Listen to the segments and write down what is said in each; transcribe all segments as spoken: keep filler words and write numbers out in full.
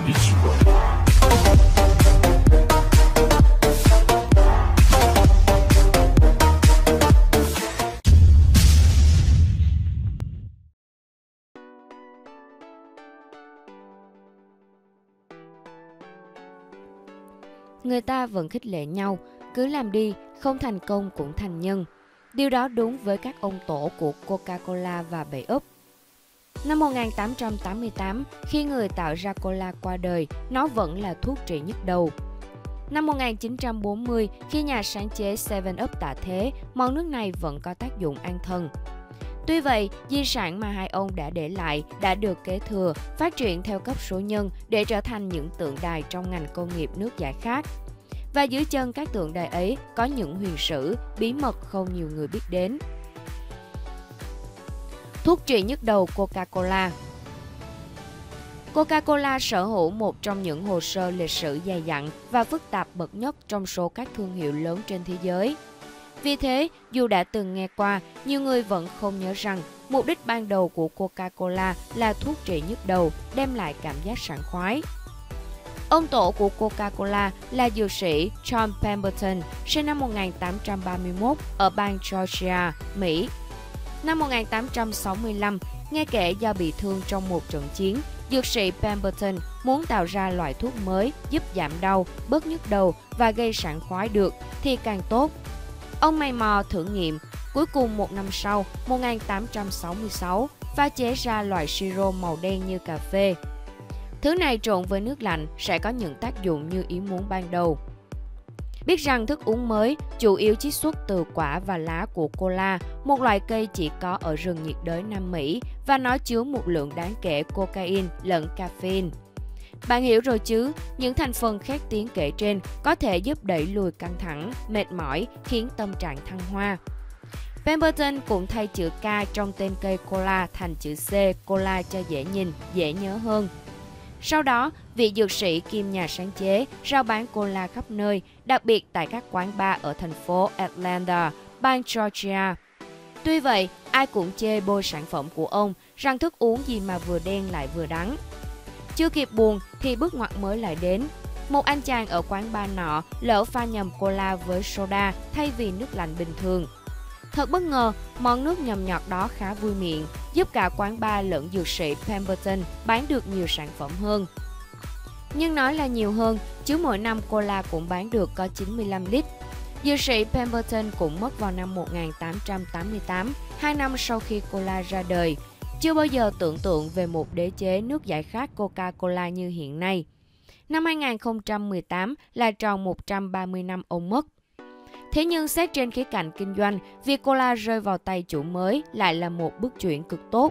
一起滚。 Người ta vẫn khích lệ nhau, cứ làm đi, không thành công cũng thành nhân. Điều đó đúng với các ông tổ của Coca-Cola và bảy Up. Năm một nghìn tám trăm tám mươi tám, khi người tạo ra cola qua đời, nó vẫn là thuốc trị nhức đầu. Năm một nghìn chín trăm bốn mươi, khi nhà sáng chế seven up tạ thế, món nước này vẫn có tác dụng an thần. Tuy vậy, di sản mà hai ông đã để lại đã được kế thừa, phát triển theo cấp số nhân để trở thành những tượng đài trong ngành công nghiệp nước giải khát. Và dưới chân các tượng đài ấy có những huyền sử, bí mật không nhiều người biết đến. Thuốc trị nhức đầu Coca-Cola. Coca-Cola sở hữu một trong những hồ sơ lịch sử dày dặn và phức tạp bậc nhất trong số các thương hiệu lớn trên thế giới. Vì thế, dù đã từng nghe qua, nhiều người vẫn không nhớ rằng mục đích ban đầu của Coca-Cola là thuốc trị nhức đầu, đem lại cảm giác sảng khoái. Ông tổ của Coca-Cola là dược sĩ John Pemberton, sinh năm một nghìn tám trăm ba mươi mốt ở bang Georgia, Mỹ. Năm một nghìn tám trăm sáu mươi lăm, nghe kể do bị thương trong một trận chiến, dược sĩ Pemberton muốn tạo ra loại thuốc mới giúp giảm đau, bớt nhức đầu và gây sảng khoái được thì càng tốt. Ông mày mò thử nghiệm, cuối cùng một năm sau, một nghìn tám trăm sáu mươi sáu, pha chế ra loại siro màu đen như cà phê. Thứ này trộn với nước lạnh sẽ có những tác dụng như ý muốn ban đầu. Biết rằng thức uống mới chủ yếu chiết xuất từ quả và lá của cola, một loại cây chỉ có ở rừng nhiệt đới Nam Mỹ, và nó chứa một lượng đáng kể cocaine lẫn caffeine. Bạn hiểu rồi chứ, những thành phần khét tiếng kể trên có thể giúp đẩy lùi căng thẳng, mệt mỏi, khiến tâm trạng thăng hoa. Pemberton cũng thay chữ K trong tên cây cola thành chữ C, cola cho dễ nhìn, dễ nhớ hơn. Sau đó, vị dược sĩ kiêm nhà sáng chế rao bán cola khắp nơi, đặc biệt tại các quán bar ở thành phố Atlanta, bang Georgia. Tuy vậy, ai cũng chê bôi sản phẩm của ông rằng thức uống gì mà vừa đen lại vừa đắng. Chưa kịp buồn thì bước ngoặt mới lại đến. Một anh chàng ở quán bar nọ lỡ pha nhầm cola với soda thay vì nước lạnh bình thường. Thật bất ngờ, món nước nhầm nhọt đó khá vui miệng, giúp cả quán bar lẫn dược sĩ Pemberton bán được nhiều sản phẩm hơn. Nhưng nói là nhiều hơn, chứ mỗi năm cola cũng bán được có chín mươi lăm lít. Dược sĩ Pemberton cũng mất vào năm một nghìn tám trăm tám mươi tám, hai năm sau khi cola ra đời. Chưa bao giờ tưởng tượng về một đế chế nước giải khát Coca-Cola như hiện nay. Năm hai nghìn không trăm mười tám là tròn một trăm ba mươi năm ông mất. Thế nhưng xét trên khía cạnh kinh doanh, việc cola rơi vào tay chủ mới lại là một bước chuyển cực tốt.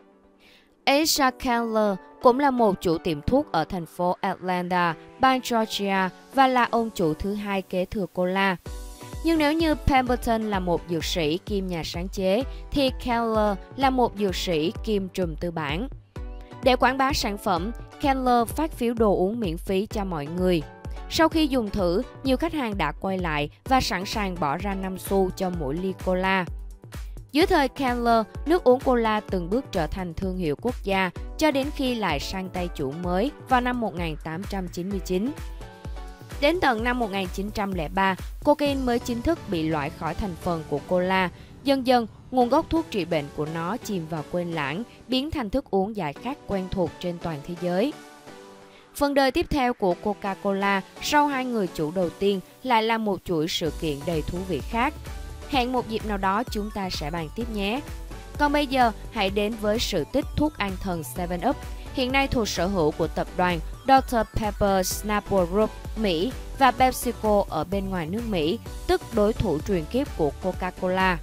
Asa Candler cũng là một chủ tiệm thuốc ở thành phố Atlanta, bang Georgia và là ông chủ thứ hai kế thừa cola. Nhưng nếu như Pemberton là một dược sĩ kiêm nhà sáng chế, thì Candler là một dược sĩ kiêm trùm tư bản. Để quảng bá sản phẩm, Candler phát phiếu đồ uống miễn phí cho mọi người. Sau khi dùng thử, nhiều khách hàng đã quay lại và sẵn sàng bỏ ra năm xu cho mỗi ly cola. Dưới thời Candler, nước uống cola từng bước trở thành thương hiệu quốc gia cho đến khi lại sang tay chủ mới vào năm một nghìn tám trăm chín mươi chín. Đến tận năm một nghìn chín trăm lẻ ba, cocaine mới chính thức bị loại khỏi thành phần của cola. Dần dần, nguồn gốc thuốc trị bệnh của nó chìm vào quên lãng, biến thành thức uống giải khát quen thuộc trên toàn thế giới. Phần đời tiếp theo của Coca-Cola sau hai người chủ đầu tiên lại là một chuỗi sự kiện đầy thú vị khác. Hẹn một dịp nào đó chúng ta sẽ bàn tiếp nhé. Còn bây giờ, hãy đến với sự tích thuốc an thần seven up, hiện nay thuộc sở hữu của tập đoàn doctor Pepper Snapple Group Mỹ và PepsiCo ở bên ngoài nước Mỹ, tức đối thủ truyền kiếp của Coca-Cola.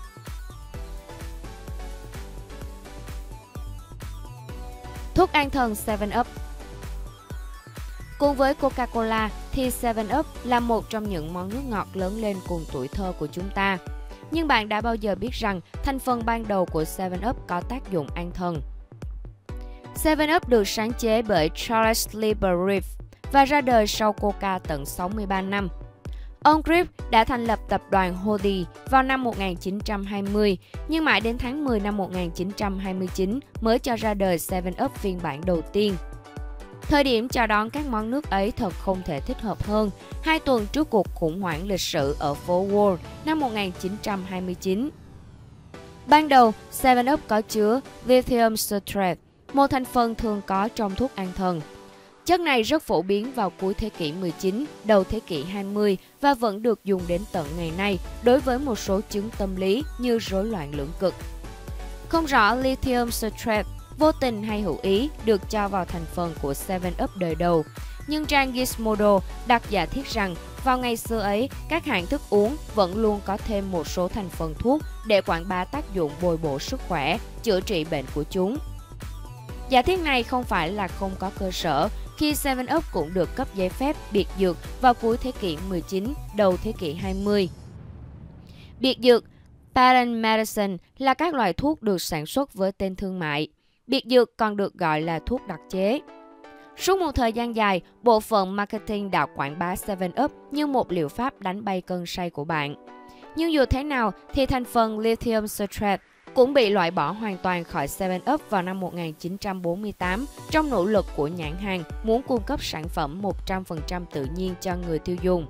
Thuốc an thần seven up. Cùng với Coca-Cola thì seven up là một trong những món nước ngọt lớn lên cùng tuổi thơ của chúng ta. Nhưng bạn đã bao giờ biết rằng thành phần ban đầu của seven up có tác dụng an thần? seven up được sáng chế bởi Charles Lieber Reeve và ra đời sau Coca tận sáu mươi ba năm. Ông Reeve đã thành lập tập đoàn Hody vào năm một nghìn chín trăm hai mươi, nhưng mãi đến tháng mười năm một nghìn chín trăm hai mươi chín mới cho ra đời seven up phiên bản đầu tiên. Thời điểm chào đón các món nước ấy thật không thể thích hợp hơn, hai tuần trước cuộc khủng hoảng lịch sử ở phố Wall năm một nghìn chín trăm hai mươi chín. Ban đầu, seven up có chứa lithium citrate, một thành phần thường có trong thuốc an thần. Chất này rất phổ biến vào cuối thế kỷ mười chín, đầu thế kỷ hai mươi và vẫn được dùng đến tận ngày nay đối với một số chứng tâm lý như rối loạn lưỡng cực. Không rõ lithium citrate vô tình hay hữu ý được cho vào thành phần của seven up đời đầu, nhưng trang Gizmodo đặt giả thiết rằng vào ngày xưa ấy, các hãng thức uống vẫn luôn có thêm một số thành phần thuốc để quảng bá tác dụng bồi bổ sức khỏe, chữa trị bệnh của chúng. Giả thiết này không phải là không có cơ sở, khi seven up cũng được cấp giấy phép biệt dược vào cuối thế kỷ mười chín, đầu thế kỷ hai mươi. Biệt dược patent medicine là các loại thuốc được sản xuất với tên thương mại. Biệt dược còn được gọi là thuốc đặc chế. Suốt một thời gian dài, bộ phận marketing đã quảng bá seven up như một liệu pháp đánh bay cơn say của bạn. Nhưng dù thế nào thì thành phần lithium citrate cũng bị loại bỏ hoàn toàn khỏi seven up vào năm một nghìn chín trăm bốn mươi tám trong nỗ lực của nhãn hàng muốn cung cấp sản phẩm một trăm phần trăm tự nhiên cho người tiêu dùng.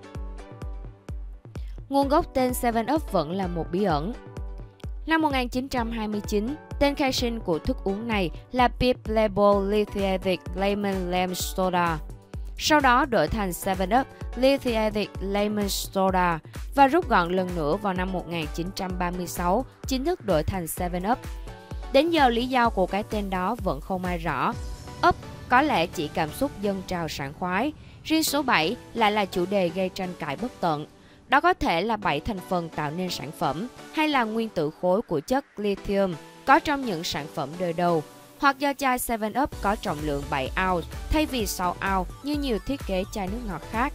Nguồn gốc tên seven up vẫn là một bí ẩn. Năm một nghìn chín trăm hai mươi chín, tên khai sinh của thức uống này là Pep Label Lithiatic Lemon Lime Soda. Sau đó đổi thành seven up Lithiatic Lemon Soda và rút gọn lần nữa vào năm một nghìn chín trăm ba mươi sáu, chính thức đổi thành seven up. Đến giờ lý do của cái tên đó vẫn không ai rõ. Up có lẽ chỉ cảm xúc dâng trào sảng khoái. Riêng số bảy lại là chủ đề gây tranh cãi bất tận. Đó có thể là bảy thành phần tạo nên sản phẩm hay là nguyên tử khối của chất lithium có trong những sản phẩm đời đầu, hoặc do chai seven up có trọng lượng bảy ounce thay vì sáu ounce như nhiều thiết kế chai nước ngọt khác.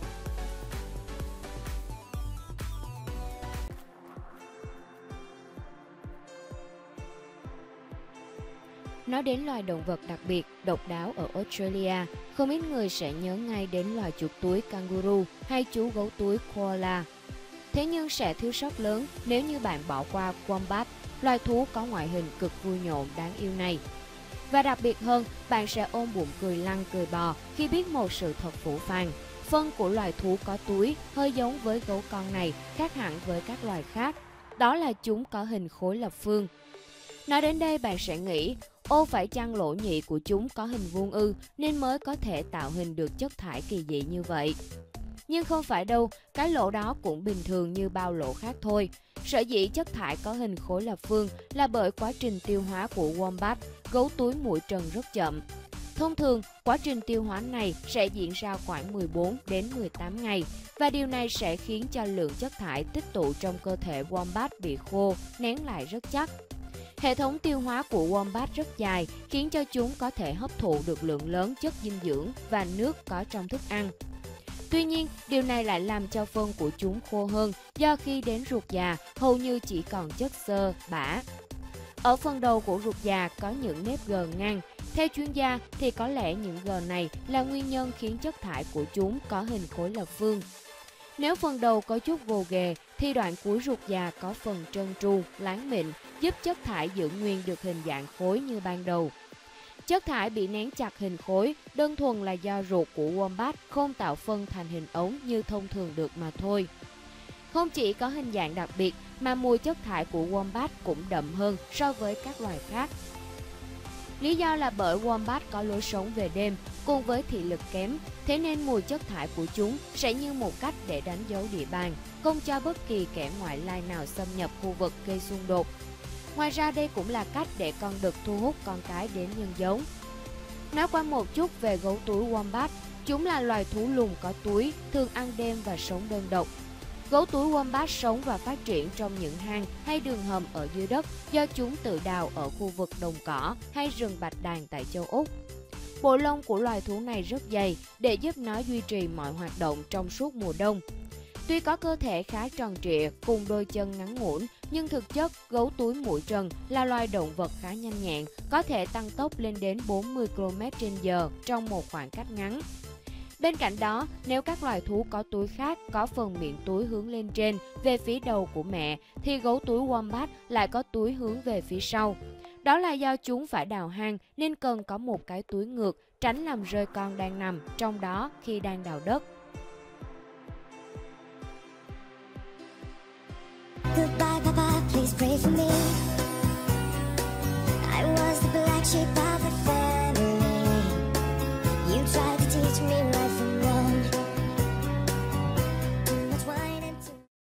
Nói đến loài động vật đặc biệt, độc đáo ở Australia, không ít người sẽ nhớ ngay đến loài chuột túi kangaroo hay chú gấu túi koala. Thế nhưng sẽ thiếu sót lớn nếu như bạn bỏ qua wombat, loài thú có ngoại hình cực vui nhộn đáng yêu này. Và đặc biệt hơn, bạn sẽ ôm bụng cười lăn cười bò khi biết một sự thật phũ phàng. Phân của loài thú có túi hơi giống với gấu con này, khác hẳn với các loài khác. Đó là chúng có hình khối lập phương. Nói đến đây bạn sẽ nghĩ, ô phải chăng lỗ nhị của chúng có hình vuông ư nên mới có thể tạo hình được chất thải kỳ dị như vậy. Nhưng không phải đâu, cái lỗ đó cũng bình thường như bao lỗ khác thôi. Sở dĩ chất thải có hình khối lập phương là bởi quá trình tiêu hóa của wombat, gấu túi muỗi trần rất chậm. Thông thường, quá trình tiêu hóa này sẽ diễn ra khoảng mười bốn đến mười tám ngày và điều này sẽ khiến cho lượng chất thải tích tụ trong cơ thể wombat bị khô, nén lại rất chắc. Hệ thống tiêu hóa của wombat rất dài, khiến cho chúng có thể hấp thụ được lượng lớn chất dinh dưỡng và nước có trong thức ăn. Tuy nhiên, điều này lại làm cho phân của chúng khô hơn do khi đến ruột già hầu như chỉ còn chất xơ, bã. Ở phần đầu của ruột già có những nếp gờ ngang. Theo chuyên gia thì có lẽ những gờ này là nguyên nhân khiến chất thải của chúng có hình khối lập phương. Nếu phần đầu có chút gồ ghề thì đoạn cuối ruột già có phần trơn tru, láng mịn, giúp chất thải giữ nguyên được hình dạng khối như ban đầu. Chất thải bị nén chặt hình khối đơn thuần là do ruột của wombat không tạo phân thành hình ống như thông thường được mà thôi. Không chỉ có hình dạng đặc biệt mà mùi chất thải của wombat cũng đậm hơn so với các loài khác. Lý do là bởi wombat có lối sống về đêm cùng với thị lực kém, thế nên mùi chất thải của chúng sẽ như một cách để đánh dấu địa bàn, không cho bất kỳ kẻ ngoại lai nào xâm nhập khu vực gây xung đột. Ngoài ra đây cũng là cách để con đực thu hút con cái đến nhân giống. Nói qua một chút về gấu túi wombat, chúng là loài thú lùn có túi, thường ăn đêm và sống đơn độc. Gấu túi wombat sống và phát triển trong những hang hay đường hầm ở dưới đất do chúng tự đào ở khu vực đồng cỏ hay rừng bạch đàn tại châu Úc. Bộ lông của loài thú này rất dày để giúp nó duy trì mọi hoạt động trong suốt mùa đông. Tuy có cơ thể khá tròn trịa cùng đôi chân ngắn ngủn, nhưng thực chất gấu túi muỗi trần là loài động vật khá nhanh nhẹn, có thể tăng tốc lên đến bốn mươi ki lô mét trên giờ trong một khoảng cách ngắn. Bên cạnh đó, nếu các loài thú có túi khác có phần miệng túi hướng lên trên về phía đầu của mẹ, thì gấu túi wombat lại có túi hướng về phía sau. Đó là do chúng phải đào hang nên cần có một cái túi ngược, tránh làm rơi con đang nằm trong đó khi đang đào đất. Goodbye, Papa, please pray for me. I was the black sheep of the family. You tried to teach me